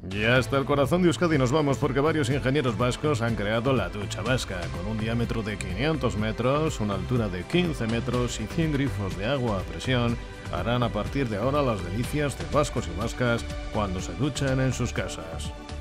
Y hasta el corazón de Euskadi nos vamos porque varios ingenieros vascos han creado la ducha vasca, con un diámetro de 500 metros, una altura de 15 metros y 100 grifos de agua a presión. Harán a partir de ahora las delicias de vascos y vascas cuando se duchen en sus casas.